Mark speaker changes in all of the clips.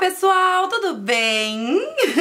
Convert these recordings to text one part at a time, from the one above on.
Speaker 1: pessoal, tudo bem?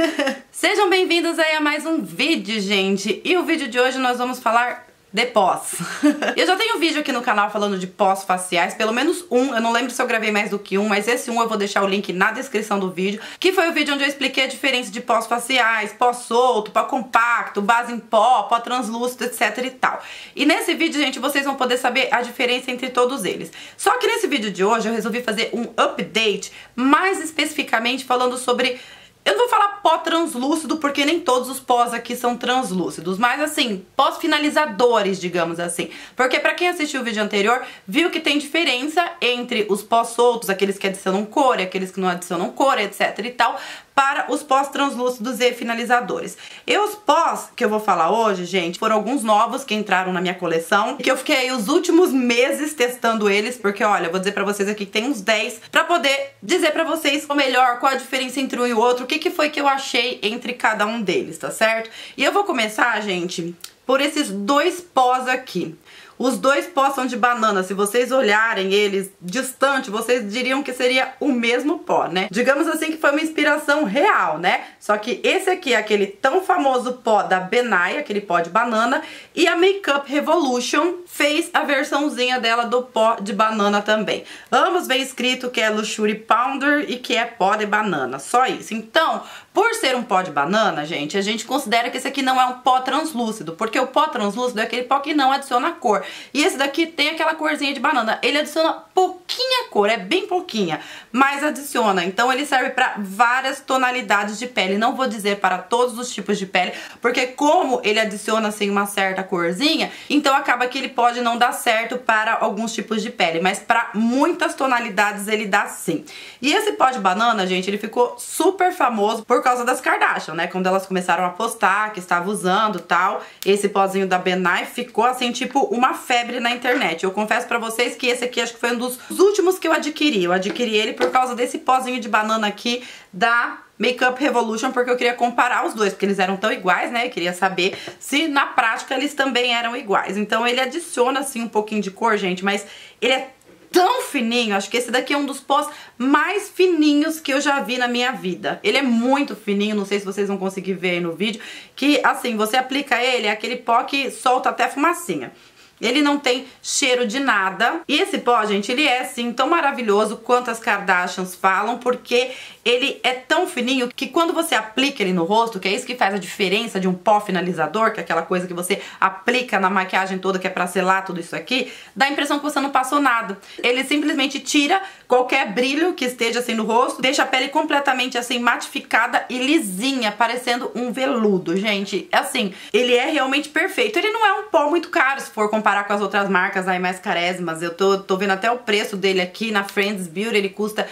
Speaker 1: Sejam bem-vindos aí a mais um vídeo, gente. E o vídeo de hoje nós vamos falar de pós. Eu já tenho um vídeo aqui no canal falando de pós faciais, pelo menos um, eu não lembro se eu gravei mais do que um, mas esse um eu vou deixar o link na descrição do vídeo, que foi o vídeo onde eu expliquei a diferença de pós faciais, pó solto, pó compacto, base em pó, pó translúcido, etc e tal. E nesse vídeo, gente, vocês vão poder saber a diferença entre todos eles. Só que nesse vídeo de hoje eu resolvi fazer um update, mais especificamente falando sobre... Eu não vou falar pó translúcido, porque nem todos os pós aqui são translúcidos, mas assim, pós finalizadores, digamos assim. Porque pra quem assistiu o vídeo anterior, viu que tem diferença entre os pós soltos, aqueles que adicionam cor e aqueles que não adicionam cor, etc e tal, para os pós translúcidos e finalizadores. E os pós que eu vou falar hoje, gente, foram alguns novos que entraram na minha coleção, que eu fiquei aí os últimos meses testando eles, porque olha, eu vou dizer pra vocês aqui que tem uns 10, pra poder dizer pra vocês o melhor, qual a diferença entre um e o outro, o que foi que eu achei entre cada um deles, tá certo? E eu vou começar, gente, por esses dois pós aqui. Os dois pós são de banana, se vocês olharem eles distante, vocês diriam que seria o mesmo pó, né? Digamos assim que foi uma inspiração real, né? Só que esse aqui é aquele tão famoso pó da Benai, aquele pó de banana, e a Makeup Revolution fez a versãozinha dela do pó de banana também. Ambos vem escrito que é Luxury Powder e que é pó de banana, só isso. Então, por ser um pó de banana, gente, a gente considera que esse aqui não é um pó translúcido, porque o pó translúcido é aquele pó que não adiciona cor. E esse daqui tem aquela corzinha de banana, ele adiciona pouquinha cor, é bem pouquinha, mas adiciona. Então ele serve para várias tonalidades de pele, não vou dizer para todos os tipos de pele, porque como ele adiciona assim uma certa corzinha, então acaba que ele pode não dar certo para alguns tipos de pele, mas para muitas tonalidades ele dá sim. E esse pó de banana, gente, ele ficou super famoso por causa das Kardashian, né? Quando elas começaram a postar que estava usando tal, esse pozinho da Benai ficou assim tipo uma febre na internet. Eu confesso pra vocês que esse aqui acho que foi um dos últimos que eu adquiri. Eu adquiri ele por causa desse pozinho de banana aqui da Makeup Revolution, porque eu queria comparar os dois, porque eles eram tão iguais, né? Eu queria saber se na prática eles também eram iguais. Então ele adiciona assim um pouquinho de cor, gente, mas ele é tão fininho, acho que esse daqui é um dos pós mais fininhos que eu já vi na minha vida. Ele é muito fininho, não sei se vocês vão conseguir ver aí no vídeo, que assim, você aplica ele, é aquele pó que solta até fumacinha. Ele não tem cheiro de nada. E esse pó, gente, ele é assim tão maravilhoso quanto as Kardashians falam, porque ele é tão fininho que quando você aplica ele no rosto, que é isso que faz a diferença de um pó finalizador, que é aquela coisa que você aplica na maquiagem toda, que é pra selar tudo isso aqui, dá a impressão que você não passou nada. Ele simplesmente tira qualquer brilho que esteja assim no rosto, deixa a pele completamente assim matificada e lisinha, parecendo um veludo, gente. Assim, ele é realmente perfeito. Ele não é um pó muito caro, se for comparar com as outras marcas aí mais carésimas. Eu tô vendo até o preço dele aqui na Friends Beauty, ele custa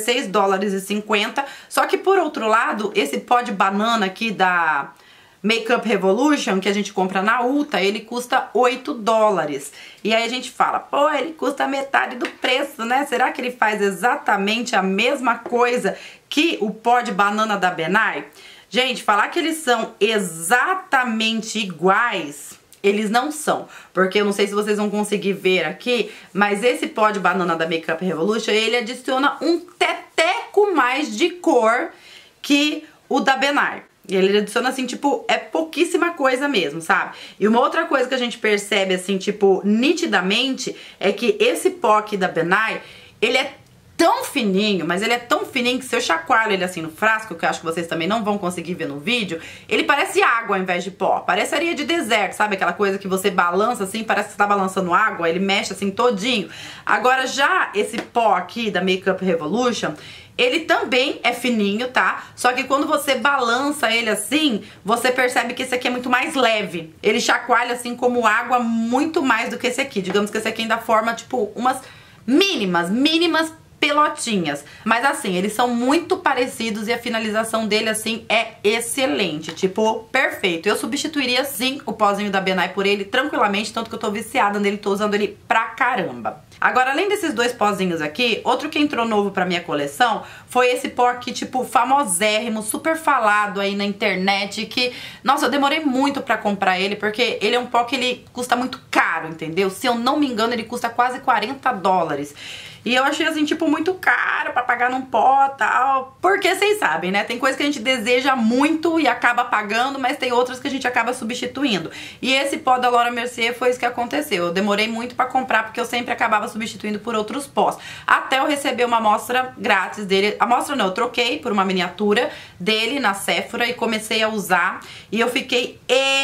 Speaker 1: $16,50. Só que por outro lado, esse pó de banana aqui da Makeup Revolution, que a gente compra na Ulta, ele custa $8. E aí a gente fala, pô, ele custa metade do preço, né? Será que ele faz exatamente a mesma coisa que o pó de banana da Benai? Gente, falar que eles são exatamente iguais, eles não são, porque eu não sei se vocês vão conseguir ver aqui, mas esse pó de banana da Makeup Revolution, ele adiciona um teteco mais de cor que o da Benai. E ele adiciona assim, tipo, é pouquíssima coisa mesmo, sabe? E uma outra coisa que a gente percebe assim, tipo, nitidamente, é que esse pó aqui da Benai, ele é tão fininho, mas ele é tão fininho que se eu chacoalho ele assim no frasco, que eu acho que vocês também não vão conseguir ver no vídeo, ele parece água ao invés de pó, parece areia de deserto, sabe? Aquela coisa que você balança assim, parece que você tá balançando água, ele mexe assim todinho. Agora já esse pó aqui da Makeup Revolution, ele também é fininho, tá? Só que quando você balança ele assim, você percebe que esse aqui é muito mais leve. Ele chacoalha assim como água muito mais do que esse aqui. Digamos que esse aqui ainda forma tipo umas mínimas pelotinhas. Mas assim, eles são muito parecidos e a finalização dele assim é excelente, tipo, perfeito. Eu substituiria sim o pozinho da Benai por ele tranquilamente, tanto que eu tô viciada nele, tô usando ele pra caramba. Agora, além desses dois pozinhos aqui, outro que entrou novo pra minha coleção foi esse pó aqui, tipo, famosérrimo, super falado aí na internet, que, nossa, eu demorei muito pra comprar ele, porque ele é um pó que ele custa muito caro, entendeu? Se eu não me engano, ele custa quase $40. E eu achei assim, tipo, muito caro pra pagar num pó e tal. Porque vocês sabem, né? Tem coisa que a gente deseja muito e acaba pagando, mas tem outras que a gente acaba substituindo. E esse pó da Laura Mercier foi isso que aconteceu. Eu demorei muito pra comprar porque eu sempre acabava substituindo por outros pós. Até eu receber uma amostra grátis dele. Amostra não, eu troquei por uma miniatura dele na Sephora e comecei a usar. E eu fiquei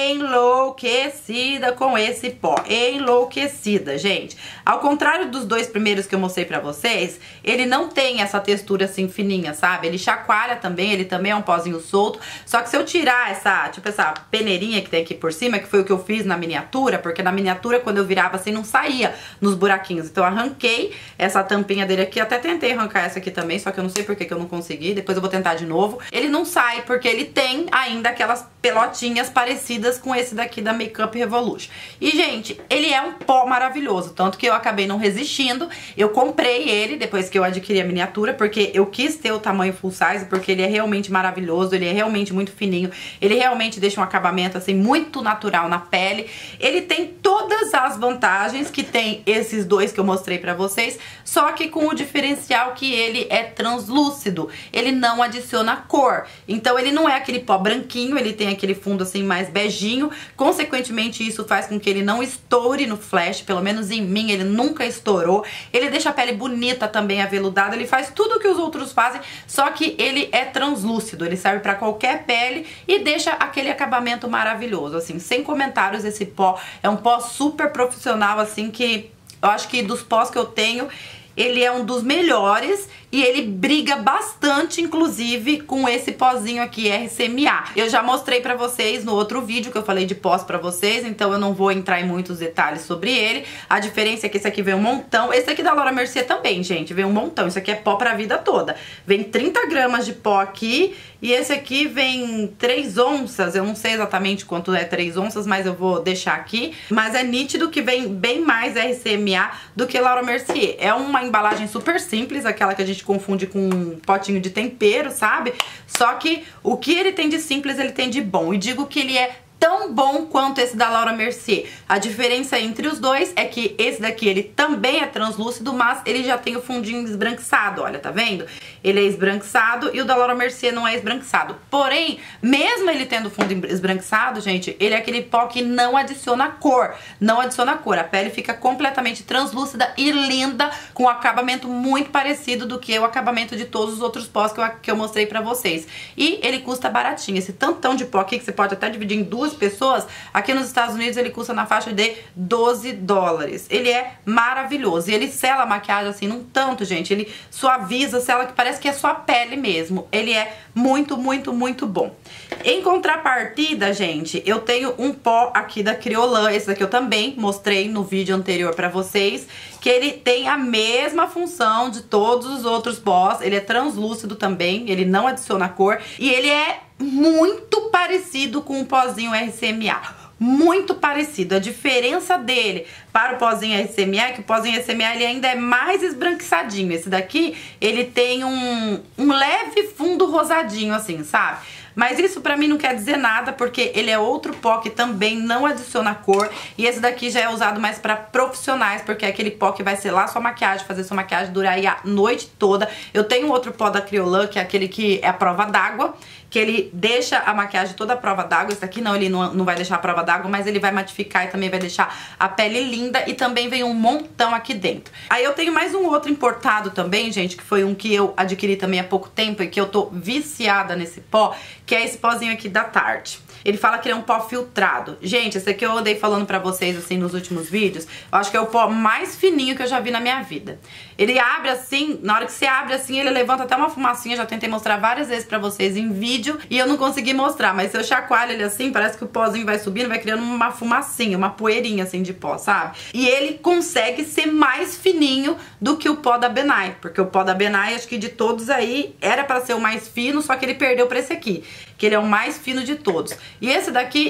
Speaker 1: enlouquecida com esse pó. Enlouquecida, gente. Ao contrário dos dois primeiros que eu mostrei pra vocês, ele não tem essa textura assim fininha, sabe? Ele chacoalha também, ele também é um pozinho solto. Só que se eu tirar essa, tipo, essa peneirinha que tem aqui por cima, que foi o que eu fiz na miniatura, porque na miniatura quando eu virava assim não saía nos buraquinhos. Então eu arranquei essa tampinha dele aqui, até tentei arrancar essa aqui também, só que eu não sei por que eu não consegui. Depois eu vou tentar de novo. Ele não sai porque ele tem ainda aquelas pelotinhas parecidas com esse daqui da Makeup Revolution. E, gente, ele é um pó maravilhoso, tanto que eu acabei não resistindo. Eu comprei ele depois que eu adquiri a miniatura, porque eu quis ter o tamanho full size, porque ele é realmente maravilhoso, ele é realmente muito fininho, ele realmente deixa um acabamento, assim, muito natural na pele. Ele tem todas as vantagens que tem esses dois que eu mostrei pra vocês, só que com o diferencial que ele é translúcido, ele não adiciona cor. Então ele não é aquele pó branquinho, ele tem aquele fundo assim mais beijinho, consequentemente isso faz com que ele não estoure no flash, pelo menos em mim ele nunca estourou. Ele deixa a pele bonita também, aveludada, ele faz tudo o que os outros fazem, só que ele é translúcido, ele serve pra qualquer pele e deixa aquele acabamento maravilhoso, assim, sem comentários. Esse pó é um pó super profissional, assim, que eu acho que dos pós que eu tenho, ele é um dos melhores e ele briga bastante, inclusive, com esse pozinho aqui, RCMA. Eu já mostrei pra vocês no outro vídeo que eu falei de pós pra vocês, então eu não vou entrar em muitos detalhes sobre ele. A diferença é que esse aqui vem um montão. Esse aqui da Laura Mercier também, gente, vem um montão. Isso aqui é pó pra vida toda. Vem 30 gramas de pó aqui e esse aqui vem 3 onças. Eu não sei exatamente quanto é 3 onças, mas eu vou deixar aqui. Mas é nítido que vem bem mais RCMA do que Laura Mercier. É uma embalagem super simples, aquela que a gente confunde com um potinho de tempero, sabe? Só que o que ele tem de simples, ele tem de bom. E digo que ele é tão bom quanto esse da Laura Mercier. A diferença entre os dois é que esse daqui, ele também é translúcido, mas ele já tem o fundinho esbranquiçado, olha, tá vendo? Ele é esbranquiçado e o da Laura Mercier não é esbranquiçado. Porém, mesmo ele tendo o fundo esbranquiçado, gente, ele é aquele pó que não adiciona cor. Não adiciona cor. A pele fica completamente translúcida e linda, com um acabamento muito parecido do que o acabamento de todos os outros pós que eu mostrei pra vocês. E ele custa baratinho. Esse tantão de pó aqui, que você pode até dividir em duas pessoas, aqui nos Estados Unidos ele custa na faixa de 12 dólares. Ele é maravilhoso. E ele sela a maquiagem assim num tanto, gente. Ele suaviza, sela que parece que é só a pele mesmo. Ele é muito, muito, muito bom. Em contrapartida, gente, eu tenho um pó aqui da Kryolan. Esse daqui eu também mostrei no vídeo anterior pra vocês, que ele tem a mesma função de todos os outros pós. Ele é translúcido também, ele não adiciona cor e ele é muito parecido com o pozinho RCMA. Muito parecido. A diferença dele para o pozinho RCMA é que o pozinho RCMA ele ainda é mais esbranquiçadinho. Esse daqui, ele tem um leve fundo rosadinho assim, sabe? Mas isso pra mim não quer dizer nada, porque ele é outro pó que também não adiciona cor. E esse daqui já é usado mais pra profissionais, porque é aquele pó que vai selar sua maquiagem, fazer sua maquiagem durar aí a noite toda. Eu tenho outro pó da Kryolan, que é aquele que é a prova d'água, que ele deixa a maquiagem toda a prova d'água. Esse daqui não, ele não vai deixar a prova d'água, mas ele vai matificar e também vai deixar a pele linda. E também vem um montão aqui dentro. Aí eu tenho mais um outro importado também, gente, que foi um que eu adquiri também há pouco tempo e que eu tô viciada nesse pó, que é esse pozinho aqui da Tarte. Ele fala que ele é um pó filtrado. Gente, esse aqui eu andei falando pra vocês, assim, nos últimos vídeos. Eu acho que é o pó mais fininho que eu já vi na minha vida. Ele abre assim, na hora que você abre assim, ele levanta até uma fumacinha. Já tentei mostrar várias vezes pra vocês em vídeo e eu não consegui mostrar. Mas se eu chacoalho ele assim, parece que o pozinho vai subindo, vai criando uma fumacinha, uma poeirinha assim de pó, sabe? E ele consegue ser mais fininho do que o pó da Benai. Porque o pó da Benai, acho que de todos aí, era pra ser o mais fino, só que ele perdeu pra esse aqui, que ele é o mais fino de todos. E esse daqui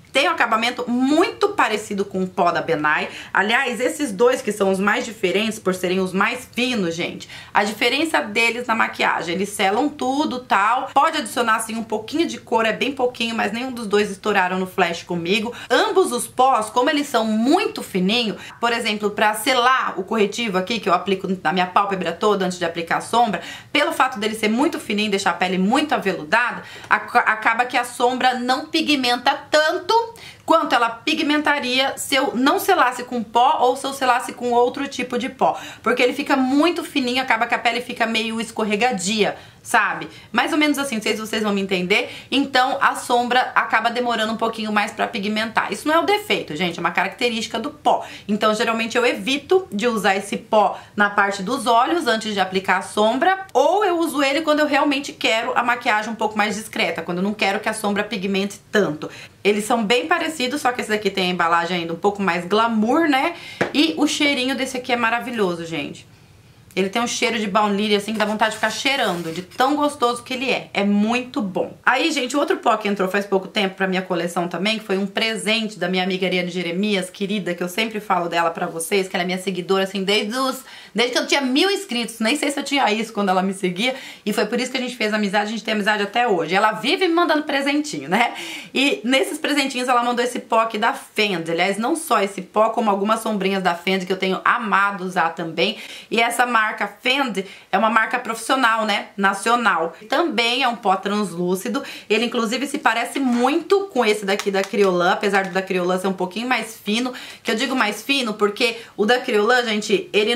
Speaker 1: Tem um acabamento muito parecido com o pó da Benai. Aliás, esses dois que são os mais diferentes, por serem os mais finos, gente, a diferença deles na maquiagem, eles selam tudo, tal. Pode adicionar, assim, um pouquinho de cor, é bem pouquinho, mas nenhum dos dois estouraram no flash comigo. Ambos os pós, como eles são muito fininhos, por exemplo, pra selar o corretivo aqui, que eu aplico na minha pálpebra toda antes de aplicar a sombra, pelo fato dele ser muito fininho e deixar a pele muito aveludada, acaba que a sombra não pigmenta tanto quanto ela pigmentaria se eu não selasse com pó ou se eu selasse com outro tipo de pó. Porque ele fica muito fininho, acaba que a pele fica meio escorregadia, sabe? Mais ou menos assim, não sei se vocês vão me entender. Então a sombra acaba demorando um pouquinho mais pra pigmentar. Isso não é um defeito, gente, é uma característica do pó. Então geralmente eu evito de usar esse pó na parte dos olhos antes de aplicar a sombra, ou eu uso ele quando eu realmente quero a maquiagem um pouco mais discreta, quando eu não quero que a sombra pigmente tanto. Eles são bem parecidos, só que esse daqui tem a embalagem ainda um pouco mais glamour, né? E o cheirinho desse aqui é maravilhoso, gente. Ele tem um cheiro de baunilha, assim, que dá vontade de ficar cheirando, de tão gostoso que ele é. É muito bom. Aí, gente, o outro pó que entrou faz pouco tempo pra minha coleção também, que foi um presente da minha amiga Ariane Jeremias, querida, que eu sempre falo dela pra vocês, que ela é minha seguidora, assim, desde que eu tinha 1000 inscritos. Nem sei se eu tinha isso quando ela me seguia. E foi por isso que a gente fez amizade, a gente tem amizade até hoje. Ela vive me mandando presentinho, né? E nesses presentinhos ela mandou esse pó aqui da Fendi. Aliás, não só esse pó, como algumas sombrinhas da Fendi que eu tenho amado usar também. E essa marca Fendi é uma marca profissional, né? Nacional. Também é um pó translúcido. Ele, inclusive, se parece muito com esse daqui da Kryolan, apesar do da Kryolan ser um pouquinho mais fino. Que eu digo mais fino porque o da Kryolan, gente, ele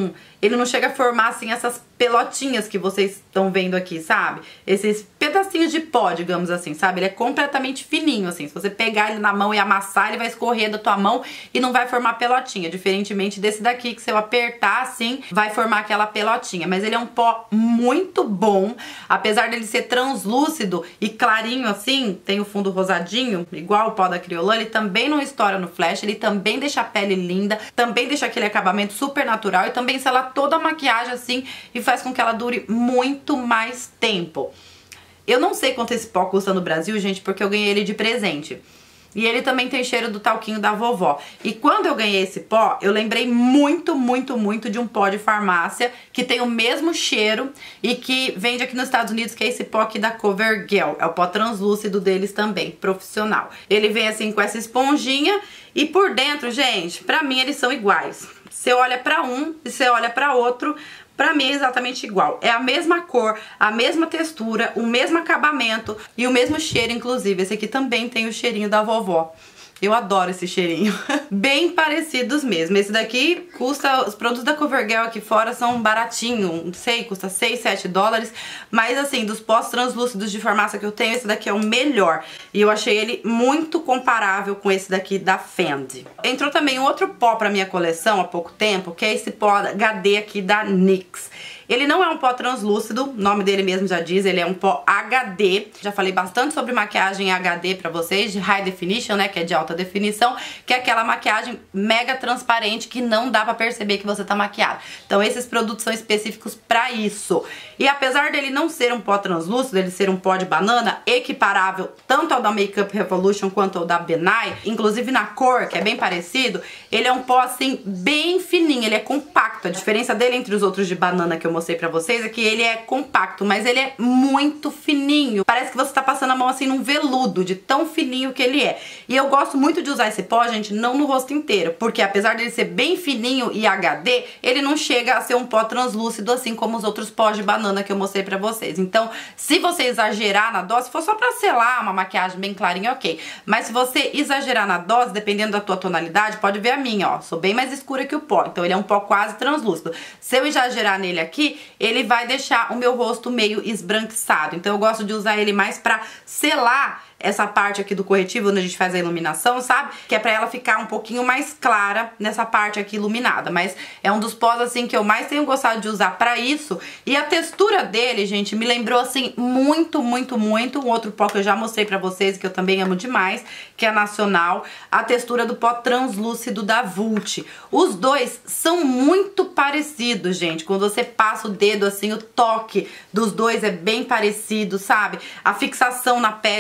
Speaker 1: não chega a formar, assim, essas pelotinhas que vocês estão vendo aqui, sabe? Esses pedacinhos de pó, digamos assim, sabe? Ele é completamente fininho, assim. Se você pegar ele na mão e amassar, ele vai escorrer da tua mão e não vai formar pelotinha. Diferentemente desse daqui, que se eu apertar, assim, vai formar aquela pelotinha. Mas ele é um pó muito bom. Apesar dele ser translúcido e clarinho, assim, tem o fundo rosadinho, igual o pó da Kryolan, ele também não estoura no flash, ele também deixa a pele linda, também deixa aquele acabamento super natural e também sela toda a maquiagem, assim, e faz com que ela dure muito mais tempo. Eu não sei quanto esse pó custa no Brasil, gente, porque eu ganhei ele de presente. E ele também tem cheiro do talquinho da vovó. E quando eu ganhei esse pó, eu lembrei muito, muito, muito de um pó de farmácia que tem o mesmo cheiro e que vende aqui nos Estados Unidos, que é esse pó aqui da CoverGirl. É o pó translúcido deles também, profissional. Ele vem assim com essa esponjinha e por dentro, gente, pra mim eles são iguais. Você olha pra um e você olha pra outro, pra mim é exatamente igual. É a mesma cor, a mesma textura, o mesmo acabamento e o mesmo cheiro, inclusive. Esse aqui também tem o cheirinho da vovó. Eu adoro esse cheirinho. Bem parecidos mesmo. Esse daqui custa... Os produtos da CoverGirl aqui fora são baratinhos. Não sei, custa 6, 7 dólares. Mas assim, dos pós translúcidos de farmácia que eu tenho, esse daqui é o melhor. E eu achei ele muito comparável com esse daqui da Fendi. Entrou também um outro pó pra minha coleção há pouco tempo, que é esse pó HD aqui da NYX. Ele não é um pó translúcido, o nome dele mesmo já diz, ele é um pó HD. Já falei bastante sobre maquiagem HD pra vocês, de High Definition, né, que é de alta definição, que é aquela maquiagem mega transparente que não dá pra perceber que você tá maquiada. Então esses produtos são específicos pra isso. E apesar dele não ser um pó translúcido, ele ser um pó de banana, equiparável tanto ao da Makeup Revolution quanto ao da Benai, inclusive na cor, que é bem parecido, ele é um pó assim, bem fininho, ele é compacto. A diferença dele entre os outros de banana que eu mostrei pra vocês é que ele é compacto, mas ele é muito fininho. Parece que você tá passando a mão assim num veludo, de tão fininho que ele é. E eu gosto muito de usar esse pó, gente, não no rosto inteiro, porque apesar dele ser bem fininho e HD, ele não chega a ser um pó translúcido assim como os outros pós de banana que eu mostrei pra vocês. Então, se você exagerar na dose, se for só pra selar uma maquiagem bem clarinha, ok. Mas se você exagerar na dose, dependendo da tua tonalidade, pode ver a minha, ó, sou bem mais escura que o pó, então ele é um pó quase translúcido. Se eu exagerar nele aqui, ele vai deixar o meu rosto meio esbranquiçado. Então eu gosto de usar ele mais pra selar essa parte aqui do corretivo, onde a gente faz a iluminação, sabe? Que é pra ela ficar um pouquinho mais clara nessa parte aqui iluminada. Mas é um dos pós, assim, que eu mais tenho gostado de usar pra isso. E a textura dele, gente, me lembrou, assim, muito, muito, muito um outro pó que eu já mostrei pra vocês, que eu também amo demais, que é nacional. A textura do pó translúcido da Vult. Os dois são muito parecidos, gente. Quando você passa o dedo, assim, o toque dos dois é bem parecido, sabe? A fixação na pele dos dois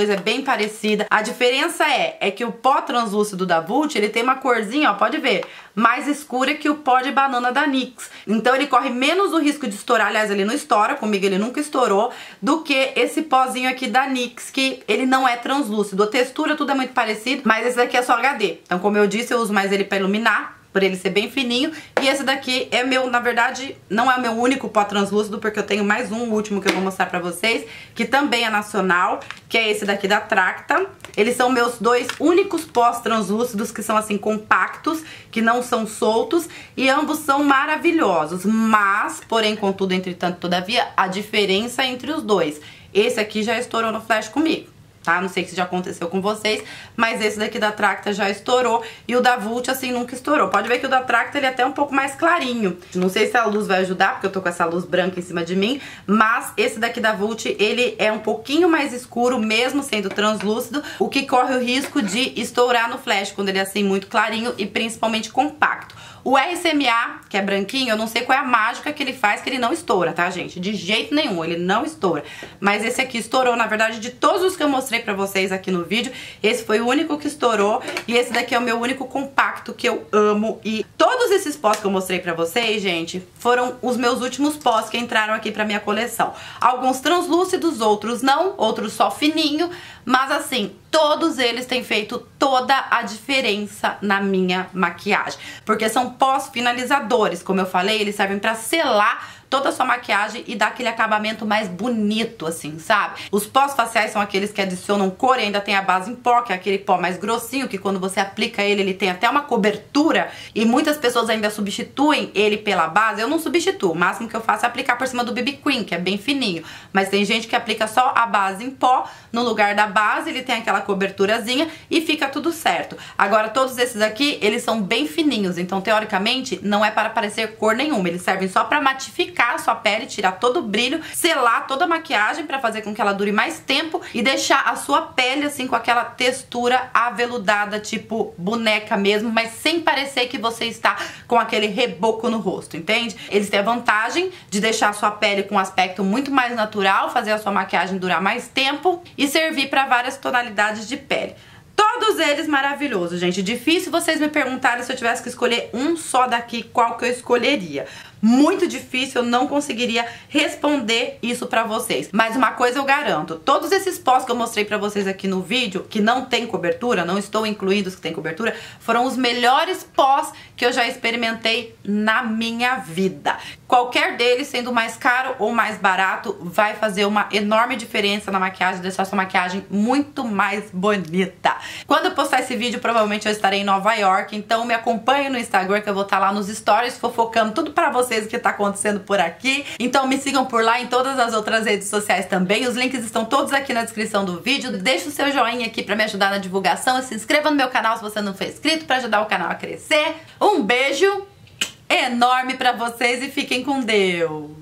Speaker 1: é bem parecida. A diferença é que o pó translúcido da Vult, ele tem uma corzinha, ó, pode ver, mais escura que o pó de banana da NYX. Então ele corre menos o risco de estourar, aliás, ele não estoura, comigo ele nunca estourou, do que esse pozinho aqui da NYX, que ele não é translúcido. A textura, tudo é muito parecido, mas esse daqui é só HD. Então, como eu disse, eu uso mais ele pra iluminar, por ele ser bem fininho. E esse daqui é meu, na verdade, não é o meu único pó translúcido, porque eu tenho mais um, o último que eu vou mostrar pra vocês, que também é nacional, que é esse daqui da Tracta. Eles são meus dois únicos pós translúcidos que são assim compactos, que não são soltos, e ambos são maravilhosos. Mas, porém, contudo, entretanto, todavia, a diferença entre os dois. Esse aqui já estourou no flash comigo, tá? Não sei se já aconteceu com vocês, mas esse daqui da Tracta já estourou e o da Vult, assim, nunca estourou. Pode ver que o da Tracta, ele é até um pouco mais clarinho. Não sei se a luz vai ajudar, porque eu tô com essa luz branca em cima de mim, mas esse daqui da Vult, ele é um pouquinho mais escuro, mesmo sendo translúcido, o que corre o risco de estourar no flash, quando ele é, assim, muito clarinho e principalmente compacto. O RCMA, que é branquinho, eu não sei qual é a mágica que ele faz, que ele não estoura, tá, gente? De jeito nenhum, ele não estoura. Mas esse aqui estourou, na verdade, de todos os que eu mostrei pra vocês aqui no vídeo, esse foi o único que estourou, e esse daqui é o meu único compacto que eu amo. E todos esses pós que eu mostrei pra vocês, gente, foram os meus últimos pós que entraram aqui pra minha coleção. Alguns translúcidos, outros não, outros só fininho, mas assim, todos eles têm feito toda a diferença na minha maquiagem, porque são pós-finalizadores, como eu falei, eles servem pra selar toda a sua maquiagem e dar aquele acabamento mais bonito, assim, sabe? Os pós faciais são aqueles que adicionam cor e ainda tem a base em pó, que é aquele pó mais grossinho, que quando você aplica ele, ele tem até uma cobertura, e muitas pessoas ainda substituem ele pela base. Eu não substituo, o máximo que eu faço é aplicar por cima do BB Cream, que é bem fininho, mas tem gente que aplica só a base em pó, no lugar da base ele tem aquela coberturazinha e fica tudo certo. Agora, todos esses aqui, eles são bem fininhos, então teoricamente não é para parecer cor nenhuma, eles servem só para matificar a sua pele, tirar todo o brilho, selar toda a maquiagem pra fazer com que ela dure mais tempo e deixar a sua pele assim com aquela textura aveludada, tipo boneca mesmo, mas sem parecer que você está com aquele reboco no rosto, entende? Eles têm a vantagem de deixar a sua pele com um aspecto muito mais natural, fazer a sua maquiagem durar mais tempo e servir pra várias tonalidades de pele. Todos eles maravilhosos, gente. Difícil vocês me perguntarem se eu tivesse que escolher um só daqui, qual que eu escolheria. Muito difícil, eu não conseguiria responder isso pra vocês. Mas uma coisa eu garanto, todos esses pós que eu mostrei pra vocês aqui no vídeo, que não tem cobertura, não estou incluindo os que tem cobertura, foram os melhores pós que eu já experimentei na minha vida. Qualquer deles, sendo mais caro ou mais barato, vai fazer uma enorme diferença na maquiagem, deixar sua maquiagem muito mais bonita. Quando eu postar esse vídeo, provavelmente eu estarei em Nova York, então me acompanhe no Instagram, que eu vou estar lá nos stories, fofocando tudo pra vocês o que tá acontecendo por aqui. Então me sigam por lá, em todas as outras redes sociais também. Os links estão todos aqui na descrição do vídeo. Deixa o seu joinha aqui pra me ajudar na divulgação e se inscreva no meu canal se você não for inscrito, pra ajudar o canal a crescer. Um beijo enorme pra vocês e fiquem com Deus!